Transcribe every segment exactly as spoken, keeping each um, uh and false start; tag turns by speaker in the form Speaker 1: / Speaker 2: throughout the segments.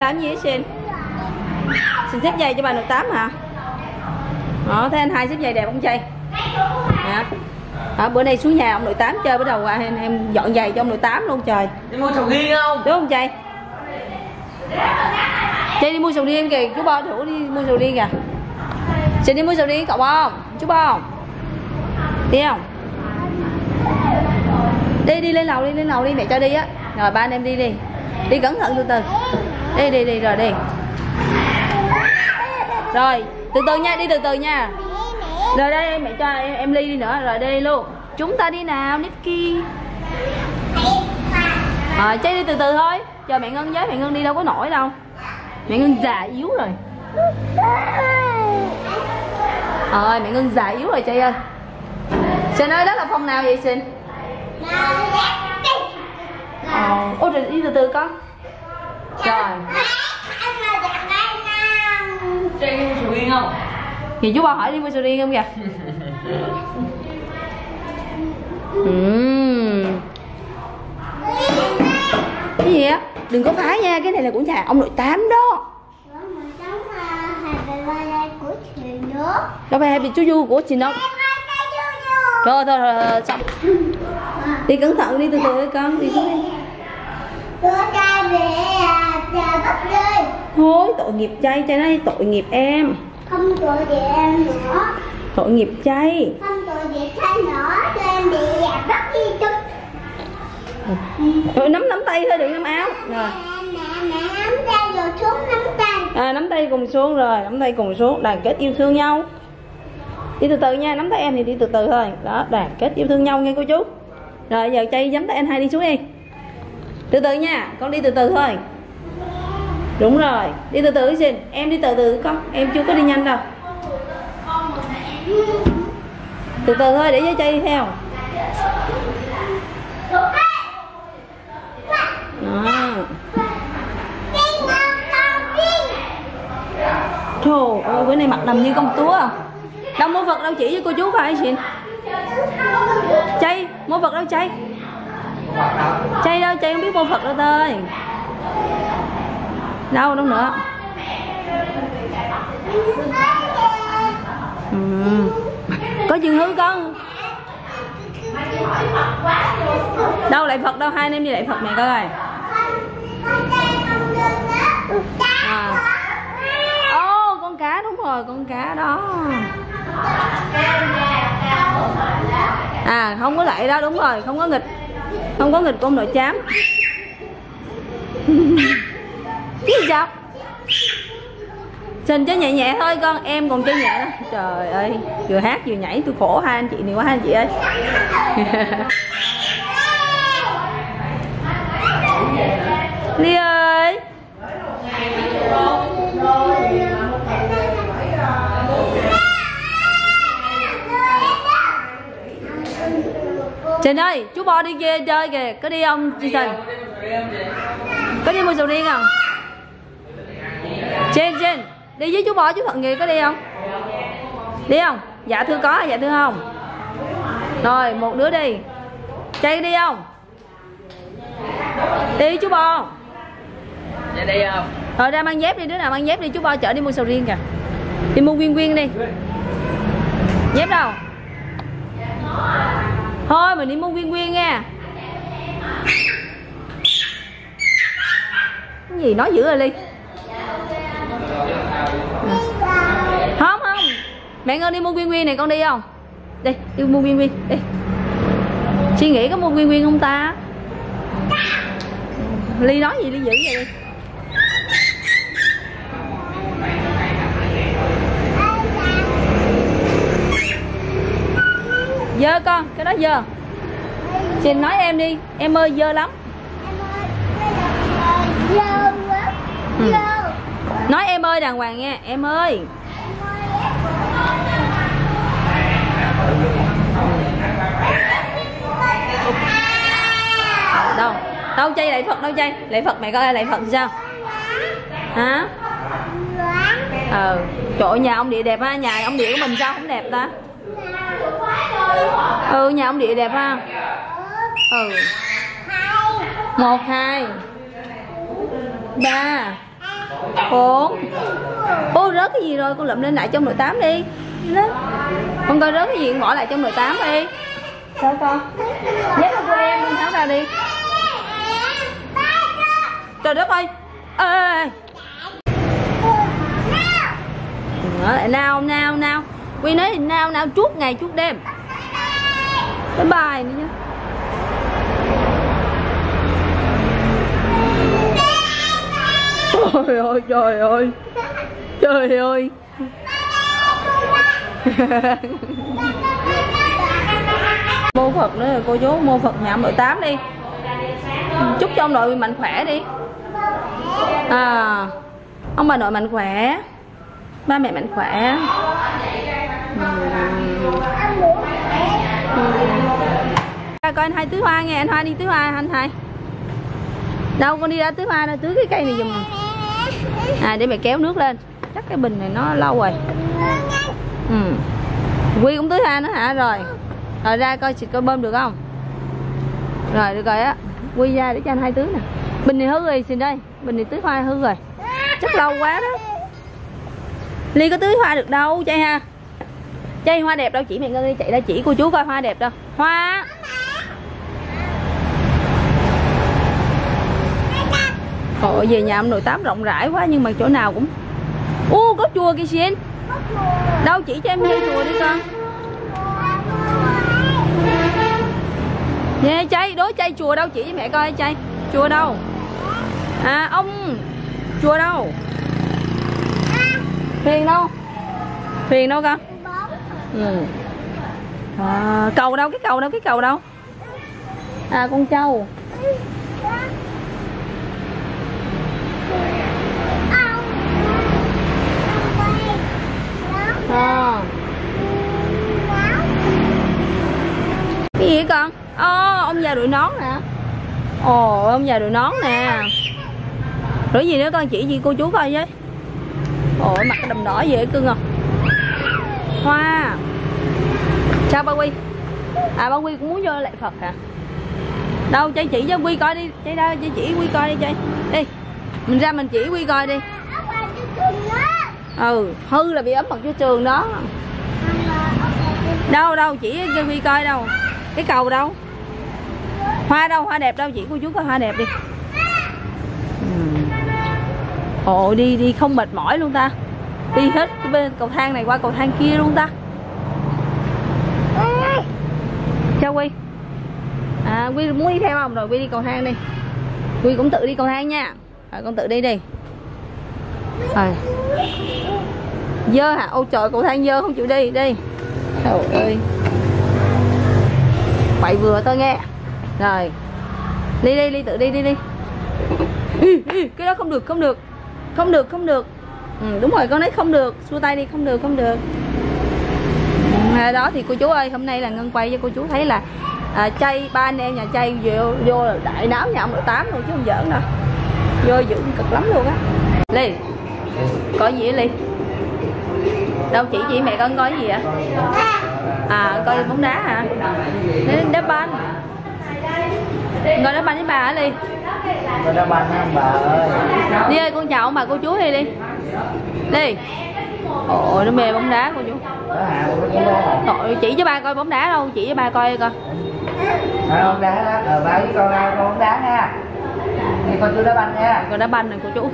Speaker 1: Làm gì vậy Xin? Xin xếp giày cho bà nội tám hả? Đó, thấy anh hai xếp giày đẹp không Chay? Hả? À, bữa nay xuống nhà ông nội tám chơi, bắt đầu qua em, em dọn giày cho ông nội tám luôn trời.
Speaker 2: Đi mua sầu riêng không?
Speaker 1: Đúng không Chay? Chay đi mua sầu riêng kìa, chú Bo thủ đi mua sầu riêng kìa. Xin đi mua sầu riêng cậu không? Chú Bo đi không? Đi đi lên lầu đi, lên lầu đi, mẹ cho đi á. Rồi ba anh em đi đi. Đi cẩn thận từ từ. Đi đi đi rồi đi. Rồi, từ từ nha, đi từ từ nha. Rồi đây mẹ cho em, em ly đi nữa, rồi đi luôn. Chúng ta đi nào, Nicky. Rồi, Chay đi từ từ thôi. Chờ mẹ Ngân với, mẹ Ngân đi đâu có nổi đâu. Mẹ Ngân già yếu rồi. Rồi, mẹ Ngân già yếu rồi Chay ơi. Xin ơi, đó là phòng nào vậy Xin? Ờ, ôi trời, đi từ từ con. Rồi.
Speaker 2: Chay mua sầu riêng không?
Speaker 1: Thì chú Bo hỏi đi mua sầu riêng không kìa. uhm. Cái gì á? Đừng có phá nha, cái này là của nhà ông nội tám đó. Đâu phải happy chú Du của chị đâu. Thôi thôi rồi, rồi xong. Đi cẩn thận đi, từ từ đi con, đi xuống đi. Thôi tội nghiệp Chay, Chay nói tội nghiệp em.
Speaker 3: Không tội nghiệp em nữa.
Speaker 1: Tội nghiệp Chay.
Speaker 3: Không tội nghiệp Chay nữa, cho em bị bắt đi chút.
Speaker 1: Rồi nắm nắm tay thôi, đừng nắm áo. Rồi.
Speaker 3: Mẹ mẹ nắm tay rồi xuống nắm tay.
Speaker 1: À nắm tay cùng xuống rồi, nắm tay cùng xuống, đoàn kết yêu thương nhau. Đi từ từ nha, nắm tay em thì đi từ từ thôi. Đó, đoàn kết yêu thương nhau nghe cô chú. Rồi giờ Chay giấm tay anh hai đi xuống đi. Từ từ nha, con đi từ từ thôi. Đúng rồi, đi từ từ Xin. Em đi từ từ con, em chưa có đi nhanh đâu. Từ từ thôi để với Chay đi theo. Đó. Trời ơi, bữa nay mặt nằm như công chúa. Đâu mua vật đâu chỉ với cô chú phải Xin. Chay, mua vật đâu Chay? Chay đâu, Chay không biết mua vật đâu tơi. Đâu, đâu nữa. Ừ. Có chừng hư con. Đâu lại Phật đâu, hai anh em đi lại Phật mẹ coi coi. À. Ô, con cá đúng rồi, con cá đó. À, không có lại đó, đúng rồi, không có nghịch. Không có nghịch con nội chám. Cái gì sao? Xin chơi nhẹ nhẹ thôi con, em còn chơi nhẹ đó. Trời ơi, vừa hát vừa nhảy, tôi khổ hai anh chị này quá hai anh chị ơi. Ly ơi. Trình ơi, chú Bo đi kia chơi kìa, có đi không chị Trình? Có đi mua sầu riêng không? Trình, Trình, đi với chú Bo chú Thuận kìa, có đi không? Đi không? Dạ thưa có, dạ thưa không? Rồi, một đứa đi. Chay đi không? Đi chú Bo.
Speaker 2: Dạ đi không?
Speaker 1: Rồi ra mang dép đi, đứa nào mang dép đi, chú Bo chở đi mua sầu riêng kìa. Đi mua viên viên đi. Dép đâu? Thôi mình đi mua viên viên nha. Cái gì nói dữ rồi Ly. Không không, mẹ Ngân đi mua viên viên này, con đi không? Đi, đi mua viên viên đi. Suy nghĩ có mua viên viên không ta? Ly nói gì Ly dữ vậy đi. Dơ con, cái đó dơ. Xin nói em đi, em ơi dơ lắm.
Speaker 3: Dơ quá.
Speaker 1: Ừ. Nói em ơi đàng hoàng nha, em ơi. Đâu, đâu Chay lại Phật đâu Chay, lại Phật mẹ coi lại Phật sao? Hả? Ờ, trời ơi, nhà ông Địa đẹp ha, nhà ông Địa của mình sao không đẹp ta? Ừ, nhà ông Địa đẹp ha. Ừ. Một, hai, ba, Bốn. Ô rớt cái gì rồi, con lụm lên lại trong nội tám đi. Con coi rớt cái gì bỏ lại trong nội tám đi. Sao con? Nhét vào cô em con tháo ra đi. Trời đất ơi. Ê. Nó lại nào nào nào. Quy nói nào nào chút ngày chút đêm. Bye bye nữa nhá. Trời ơi trời ơi. Trời ơi. Mô Phật nữa rồi cô chú, mô Phật nhà nội tám đi. Chúc cho ông nội mạnh khỏe đi. À, ông bà nội mạnh khỏe, ba mẹ mạnh khỏe. Coi anh Hai tưới hoa nghe, anh Hai đi tưới hoa anh Hai. Đâu con đi ra tưới hoa, ra tưới cái cây này giùm. À để mẹ kéo nước lên. Chắc cái bình này nó lâu rồi. Ừ. Quy cũng tưới hoa nữa hả? Rồi. Rồi ra coi xịt coi bơm được không? Rồi được rồi á. Quy ra để cho anh Hai tưới nè. Bình này hư rồi xin đây. Bình này tưới hoa hư rồi. Chắc lâu quá đó. Ly có tưới hoa được đâu Chay ha. Chay hoa đẹp đâu, chỉ mẹ Ngân đi chạy ra chỉ cô chú coi hoa đẹp đâu. Hoa. Ôi về nhà ông nội tám rộng rãi quá nhưng mà chỗ nào cũng. Ô có chùa kìa xin. Đâu chỉ cho em đi chùa đi con. Nè Chay, đối Chay chùa đâu chỉ với mẹ coi Chay. Chùa đâu? À ông. Chùa đâu? Thuyền đâu? Thuyền đâu con? Ừ. À, cầu đâu? Cái cầu đâu? Cái cầu đâu? À con trâu. À. Cái gì vậy con? Ồ, ông già đội nón nè. Ồ, ông già đội nón nè. Rồi gì nữa con, chỉ gì cô chú coi với. Ồ, mặt cái đầm đỏ dễ cưng không? Hoa. Sao ba Quy? À ba Quy cũng muốn vô lại Phật hả? Đâu Chay chỉ cho Quy coi đi. Chay đâu, Chay chỉ Quy coi đi Chay. Đi. Mình ra mình chỉ Quy coi đi. Ừ, hư là bị ấm bằng cái trường đó. Đâu đâu chỉ cho Quy coi đâu. Cái cầu đâu? Hoa đâu, hoa đẹp đâu, chỉ cô chú coi hoa đẹp đi. Ừ. Ồ đi đi không mệt mỏi luôn ta. Đi hết cái bên cầu thang này qua cầu thang kia luôn ta. Chào Quy. À Quy muốn đi theo không? Rồi Quy đi cầu thang đi. Quy cũng tự đi cầu thang nha. Rồi con tự đi đi. Rồi. Dơ hả? Ôi trời, cầu thang dơ không chịu đi, đi. Trời ơi. Quậy vừa tôi nghe. Rồi. Đi đi, đi tự đi đi đi. Ý, ý, cái đó không được, không được. Không được, không được. Ừ, đúng rồi, con nói không được, xua tay đi, không được, không được. À, đó thì cô chú ơi, hôm nay là Ngân quay cho cô chú thấy là à, Chay, ba anh em nhà Chay vô, vô là đại náo nhà ông nội tám luôn chứ không giỡn đâu. Vô dữ cực lắm luôn á. Ly, coi gì vậy Ly? Đâu chỉ chị mẹ con coi gì vậy? À coi bóng đá hả? Đến đá banh. Ngồi đá banh với bà hả Ly?
Speaker 2: Ngồi đá banh không bà ơi?
Speaker 1: Đi ơi con chào ông bà cô chú đi đi. Đi. Ôi nó mê bóng đá cô chú. Tội chỉ cho ba coi bóng đá đâu, chỉ cho ba coi coi.
Speaker 2: Bóng đá đó, ờ ba với con coi bóng đá nha. Đi con chú đá banh nha.
Speaker 1: Con đá banh này cô chú.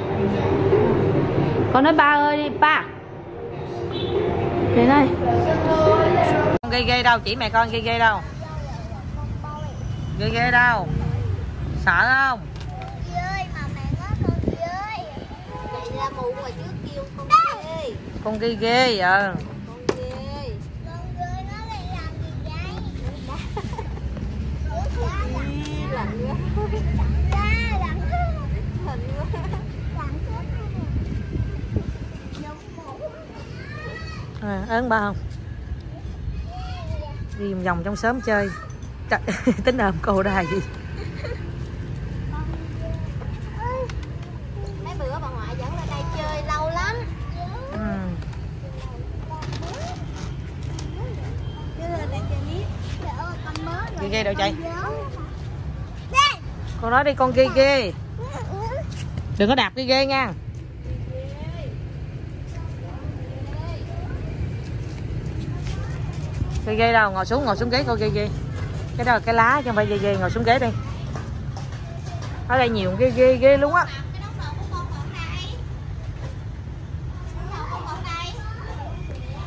Speaker 1: Con nói ba ơi đi ba. Thế này.
Speaker 2: Con ghê ghê đâu, chỉ mẹ con ghê ghê đâu. Ghê ghê đâu. Sợ không?
Speaker 3: Ơi mà mẹ nói con ơi. Vậy là mụ hồi trước kêu con ghê.
Speaker 2: Con ghê ghê vậy.
Speaker 3: Con ghê. Con ghê nó đi làm gì vậy? Lạnh quá. Ra lạnh. Lạnh quá.
Speaker 2: À, ớn ba không? Đi vòng vòng trong xóm chơi. Trời, tính ôm cô đài gì.
Speaker 3: Mấy bữa bà ngoại dẫn lên đây chơi lâu lắm.
Speaker 2: Ừ. Ghê ghê đâu chạy. Con nói đi con ghê ghê. Đừng có đạp ghê ghê nha. Ghê ghê đâu, ngồi xuống ngồi xuống ghế coi ghê ghê. Cái đó là cái lá chứ không phải ghê ghê, ngồi xuống ghế đi. Ở đây nhiều ghê ghê ghê luôn á.